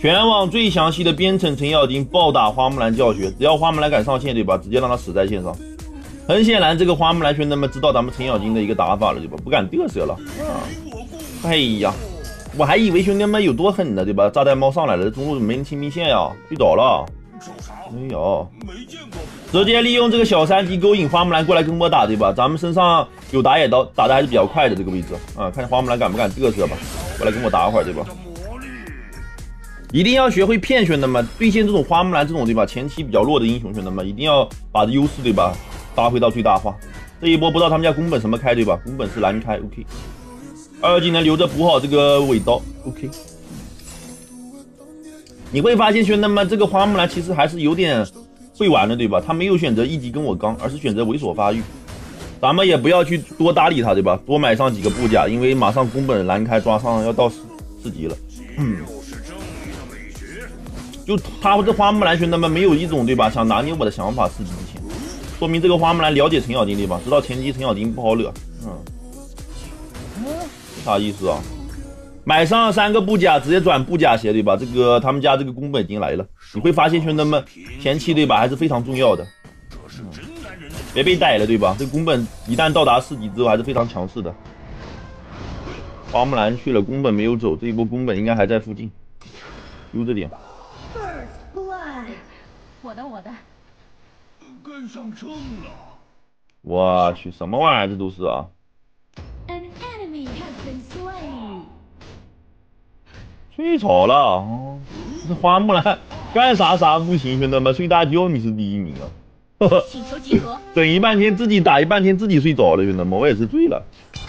全网最详细的编程程咬金暴打花木兰教学，只要花木兰敢上线，对吧？直接让他死在线上。很显然，这个花木兰兄弟们知道咱们程咬金的一个打法了，对吧？不敢嘚瑟了啊！哎呀，我还以为兄弟们有多狠呢，对吧？炸弹猫上来了，中路没人清兵线呀，睡着了。没有，直接利用这个小3级勾引花木兰过来跟我打，对吧？咱们身上有打野刀，打的还是比较快的这个位置啊，看花木兰敢不敢嘚瑟吧？过来跟我打会儿，对吧？一定要学会骗兄弟们，对线这种花木兰这种对吧，前期比较弱的英雄兄弟们，一定要把优势对吧发挥到最大化。这一波不知道他们家宫本什么开对吧？宫本是蓝开 ，OK。2技能留着补好这个尾刀 ，OK。你会发现兄弟们，这个花木兰其实还是有点会玩的对吧？他没有选择1级跟我刚，而是选择猥琐发育。咱们也不要去多搭理他对吧？多买上几个布甲，因为马上宫本蓝开抓上要到4级了。就他这花木兰兄弟们没有一种对吧想拿捏我的想法4级之前，说明这个花木兰了解程咬金对吧？知道前期程咬金不好惹，啥意思啊？买上3个布甲直接转布甲鞋对吧？这个他们家这个宫本已经来了，你会发现兄弟们前期对吧还是非常重要的，别被逮了对吧？这个宫本一旦到达4级之后还是非常强势的。花木兰去了，宫本没有走，这一波宫本应该还在附近，悠着点。 我的， 跟上秤了。 我去，什么玩意儿？这都是啊！睡着了哦，这花木兰干啥不行，兄弟们，睡大觉你是第1名啊！ 请求集合。 整一半天自己打一半天自己睡着了，兄弟们，我也是醉了。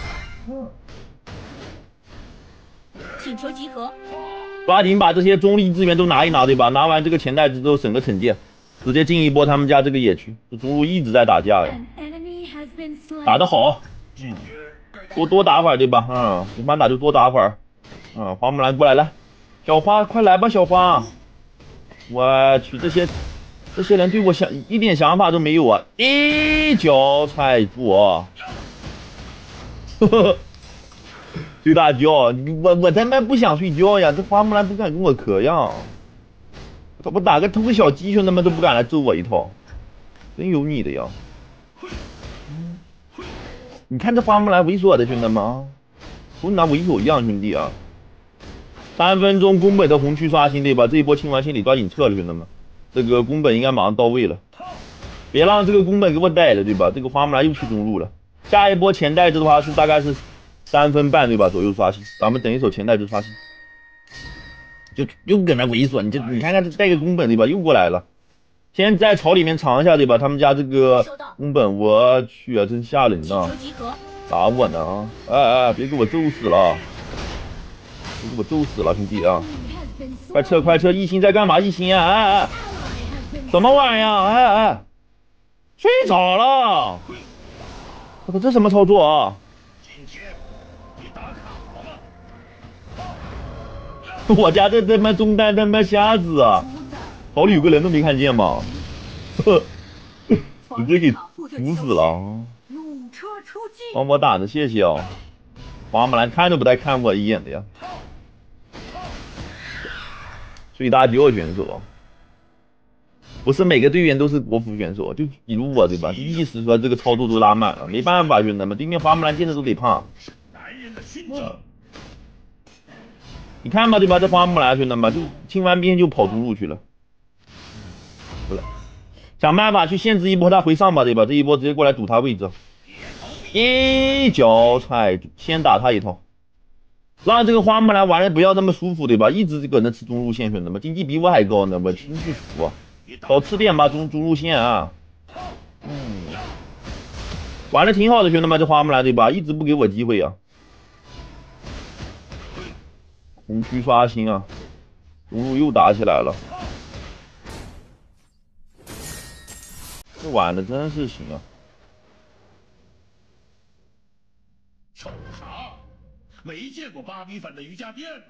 请求集合。 抓紧把这些中立资源都拿一拿，对吧？拿完这个钱袋子之后省个惩戒，直接进一波他们家这个野区。这中路一直在打架呀，打得好，多打会儿，对吧？没法打就多打会儿。花木兰过来了，小花快来吧，小花！我去，这些人对我一点想法都没有啊！一脚踩住啊！呵呵。睡大觉，我他妈不想睡觉呀！这花木兰不敢跟我磕呀，我打个偷个小鸡，兄弟们都不敢来揍我一套，真有你的呀！你看这花木兰猥琐的兄弟们啊，跟拿猥琐一样，兄弟啊！3分钟宫本的红区刷新对吧？这一波清完线得抓紧撤了，兄弟们，这个宫本应该马上到位了，别让这个宫本给我逮了对吧？这个花木兰又去中路了，下一波钱袋子的话是大概是3分半对吧？左右刷新，咱们等一手钱袋子刷新，就又搁那猥琐，你看看这带个宫本对吧？又过来了，先在草里面藏一下对吧？他们家这个宫本，我去啊，真吓人呐！打我呢啊！别给我揍死了！别给我揍死了，兄弟啊！快撤快撤！一心在干嘛？一心啊！什么玩意儿？睡着了！我操，这什么操作啊？我家这他妈中单他妈瞎子啊！草里有个人都没看见吗？直接给毒死了！帮我打的，谢谢哦。花木兰看都不带看我一眼的呀！睡大觉选手，不是每个队员都是国服选手，就比如我对吧？意识说这个操作都拉满了，没办法，兄弟们，对面花木兰见着都得怕。你看吧，对吧？这花木兰兄弟们就清完兵就跑中路去了，不了，想办法去限制一波他回上吧，对吧？这一波直接过来堵他位置，一脚踩住，先打他一套，让这个花木兰玩的不要那么舒服，对吧？一直搁那吃中路线，兄弟们，经济比我还高呢，我真是服啊！少吃点吧，中路线啊，玩的挺好的，兄弟们，这花木兰对吧？一直不给我机会啊。红区刷新啊，中路又打起来了，这玩的真是行啊！ 瞅啥？没见过8米粉的瑜伽垫吧？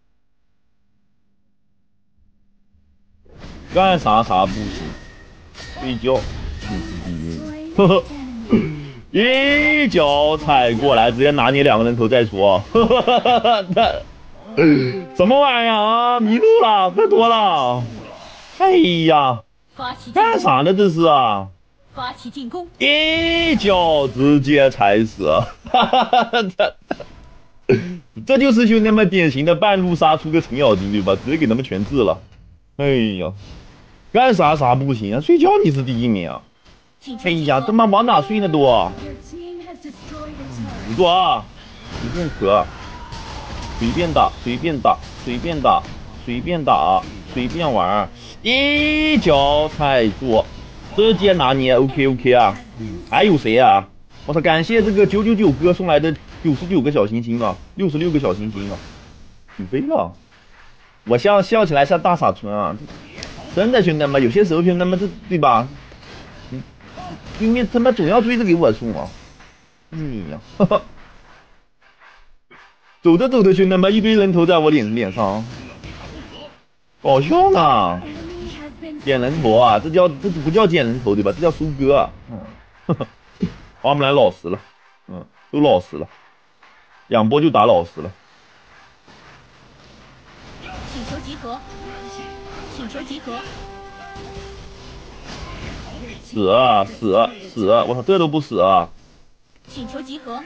干啥不行，睡觉，呵呵，一脚踩过来，直接拿你2个人头再说，呵呵呵呵。 什么玩意儿啊？迷路了，喝多了。哎呀， 发起进干攻！ 啥呢这是啊？ 发起进攻！ 一脚直接踩死，哈哈哈哈！这就是兄弟们典型的半路杀出个程咬金对吧？直接给他们全治了。哎呀，干啥啥不行啊？睡觉你是第一名啊！哎呀，他妈往哪睡呢都？不错啊，随便磕，随便打，随便打，随便打，随便打，随便玩，一脚踩住，直接拿捏 OK 啊！还有谁啊？我操！感谢这个999哥送来的99个小心心啊，66个小心心啊，起飞了！我笑起来像大傻春啊！真的兄弟们，有些时候兄弟们这对吧？对面他妈总要追着给我送啊！哎呀，哈哈！走着走着兄弟们，一堆人头在我脸上，搞笑呢！捡人头啊，这不叫捡人头对吧？这叫收割啊！呵呵，花木兰老实了，都老实了，2波就打老实了。 请求集合！请求集合！ 死啊死啊死啊！我操，这都不死啊！ 请求集合！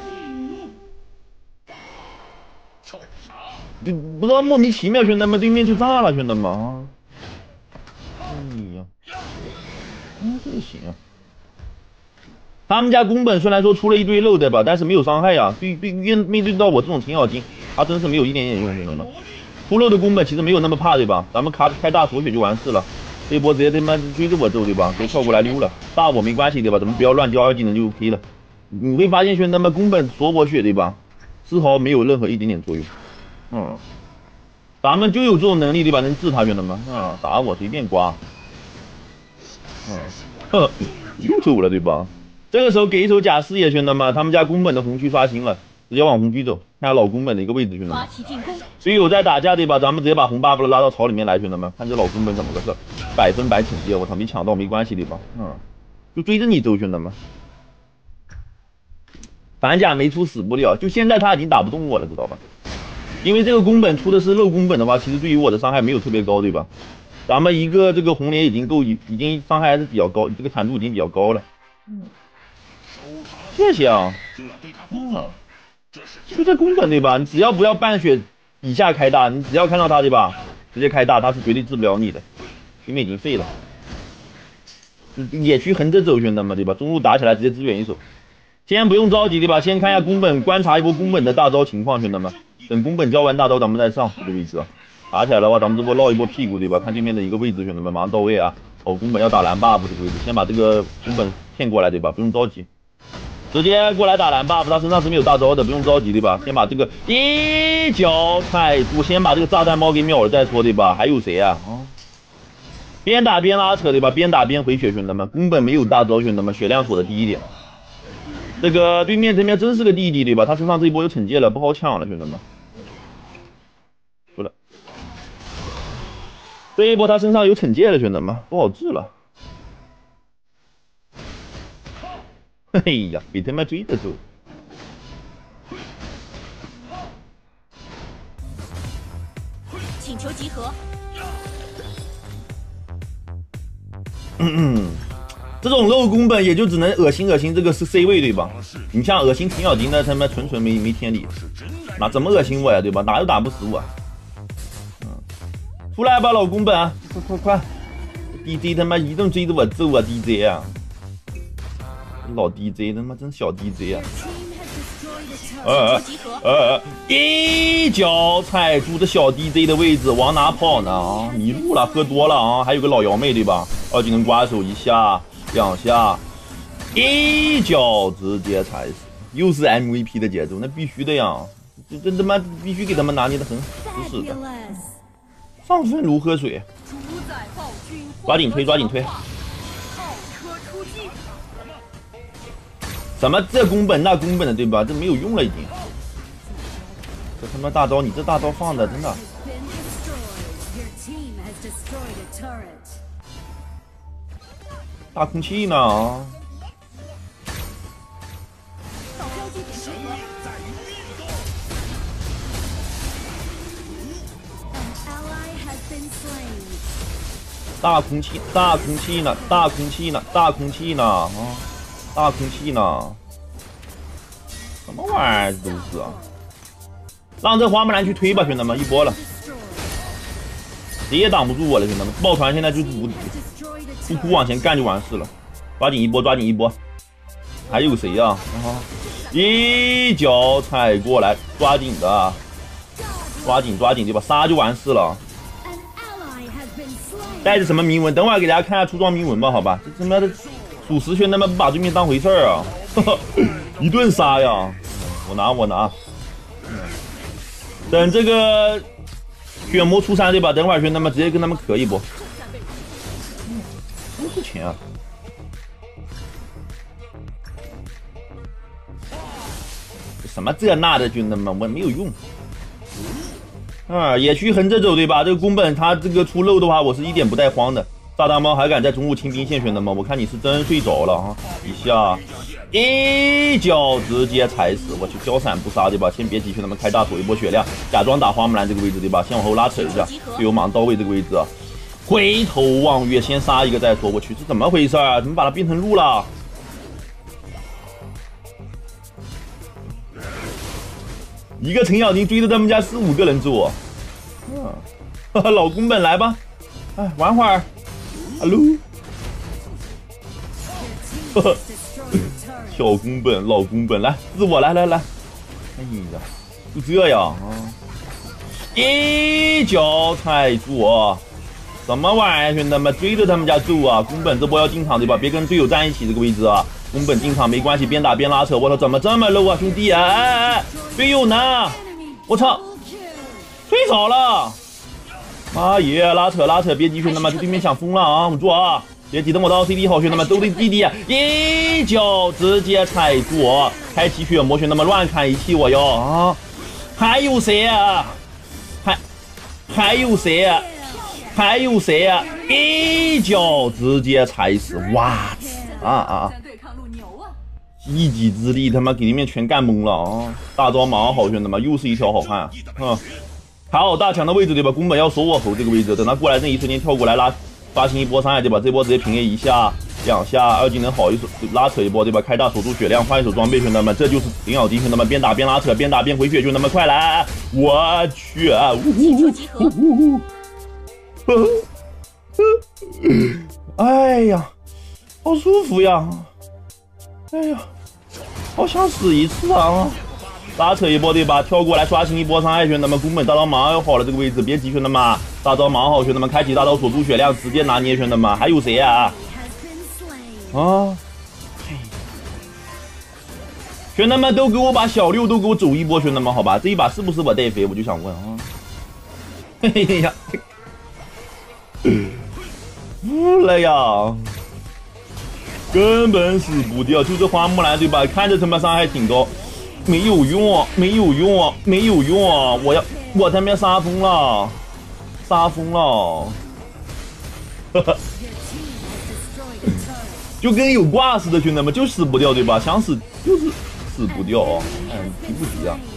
不知道莫名其妙，兄弟们对面就炸了，兄弟们啊！哎呀，这行啊！他们家宫本虽然说出了一堆漏对吧，但是没有伤害呀。面对到我这种程咬金，他真是没有一点点用，兄弟们。出漏的宫本其实没有那么怕对吧？咱们开大锁血就完事了。这一波直接他妈追着我走对吧？直接跳过来溜了，大我没关系对吧？咱们不要乱掉2技能就 OK 了。你会发现兄弟们宫本锁我血对吧？丝毫没有任何一点点作用。咱们就有这种能力对吧？能治他兄弟们啊！打我随便刮。又走了对吧？这个时候给一手假视野兄弟们，他们家宫本的红区刷新了，直接往红区走，看下老宫本的一个位置兄弟们。队友在打架对吧？咱们直接把红 buff 拉到草里面来兄弟们，看这老宫本怎么个事，100分100惩戒，我操，没抢到没关系对吧？就追着你走兄弟们。反甲没出死不了，就现在他已经打不动我了，知道吧？因为这个宫本出的是漏宫本的话，其实对于我的伤害没有特别高，对吧？咱们一个这个红莲已经伤害还是比较高，这个产出已经比较高了。谢谢啊。就这宫本对吧？你只要不要半血以下开大，你只要看到他对吧，直接开大，他是绝对治不了你的，对面已经废了。野区横着走兄弟们对吧？中路打起来直接支援一手。先不用着急对吧？先看一下宫本，观察一波宫本的大招情况，兄弟们。等宫本交完大招，咱们再上这个位置啊。打起来的话，咱们这波绕一波屁股对吧？看对面的一个位置，兄弟们马上到位啊！宫本要打蓝 buff 这个位置，先把这个宫本骗过来对吧？不用着急，直接过来打蓝 buff，他身上是没有大招的，不用着急对吧？先把这个一脚踩住，先把这个炸弹猫给秒了再说对吧？还有谁啊？边打边拉扯对吧？边打边回血，兄弟们，宫本没有大招，兄弟们，血量锁的低一点。这个对面这边真是个弟弟对吧？他身上这一波有惩戒了，不好抢了，兄弟们。输了，这一波他身上有惩戒了，兄弟们，不好治了。哎呀，被他妈追着走。 请求集合。 这种肉宫本也就只能恶心这个是 C 位对吧？你像恶心程咬金的他妈纯没天理，那怎么恶心我呀对吧？打又打不死我。出来吧老宫本，快 ！DJ 他妈一顿追着我揍啊 DJ 啊！老 DJ 他妈真小 DJ 啊！一脚踩住这小 DJ 的位置，往哪跑呢？啊，迷路了，喝多了啊！还有个老瑶妹对吧？2技能刮手1下2下，一脚直接踩死，又是 MVP 的节奏，那必须的呀！这他妈必须给他们拿捏的很死死的，上分如喝水，抓紧推！什么这宫本那宫本的对吧？这没有用了已经。这他妈大招，你这大招放的真的。大空气呢啊！ 大空气，大空气呢，大空气呢，大空气呢啊，大空气呢，什么玩意儿都是啊！让这花木兰去推吧，兄弟们，一波了，谁也挡不住我了，兄弟们，抱团现在就是无敌，不哭往前干就完事了，抓紧一波，抓紧一波，还有谁呀？一脚踩过来，抓紧的，抓紧对吧？杀就完事了。带着什么铭文？等会儿给大家看下出装铭文吧，好吧？这他妈的属实兄弟们不把对面当回事儿啊！一顿杀呀！我拿。等这个血魔出山对吧？等会儿兄弟们直接跟他们磕一波。多少钱啊？什么这那的兄弟们，我没有用。野区横着走对吧？这个宫本他这个出漏的话，我是一点不带慌的。炸弹猫还敢在中路清兵线，兄弟们，我看你是真睡着了啊！一脚直接踩死，我去交闪不杀对吧？先别急，兄弟们开大锁一波血量，假装打花木兰这个位置对吧？先往后拉扯一下，队友马上到位这个位置啊！回头望月，先杀一个再说。我去，这怎么回事啊？怎么把它变成鹿了？一个程咬金追着他们家4、5个人做，老宫本来吧，哎，玩会儿 ，hello， 小宫本，老宫本，来自我来，哎呀，就这样啊，一脚踩住啊，什么玩意儿，兄弟们追着他们家揍啊！宫本这波要进场对吧？别跟队友站一起这个位置啊！宫本进场没关系，边打边拉扯，我操，怎么这么 low 啊，兄弟啊！哎，队友呢？我操，睡着了！妈耶，拉扯，别急，兄弟们，这对面想疯了啊！稳住啊！别急，等我到 CD 好，兄弟们都得弟弟啊！一脚直接踩住我，开启血魔，兄弟们乱砍一气我哟啊！还有谁啊？还有谁啊？一脚直接踩死！哇啊！一己之力，他妈给对面全干懵了啊！大招马上好，兄弟们，又是一条好汉啊！好，大强的位置对吧？宫本要守我侯这个位置，等他过来那一瞬间跳过来发行一波伤害对吧？这波直接平 A 1下2下，2技能好一手拉扯一波对吧？开大锁住血量，换一手装备，兄弟们，这就是程咬金，兄弟们边打边拉扯，边打边回血，兄弟们快来！我去啊！哎呀，好舒服呀！哎呀，好想死一次啊！拉扯一波对吧？跳过来刷新一波伤害，兄弟们，宫本大招马上要好了，这个位置别急，兄弟们，大招马上好，兄弟们，开启大招锁住血量，直接拿捏，兄弟们，还有谁啊？啊！兄弟们都给我把小六都给我走一波，兄弟们，好吧？这一把是不是我带飞？我就想问啊！嘿呀！服了呀，根本死不掉，就这花木兰对吧？看着他妈伤害挺高，没有用啊！我他妈杀疯了，就跟有挂似的，兄弟们就死不掉对吧？想死就是死不掉啊！哎，急不急啊？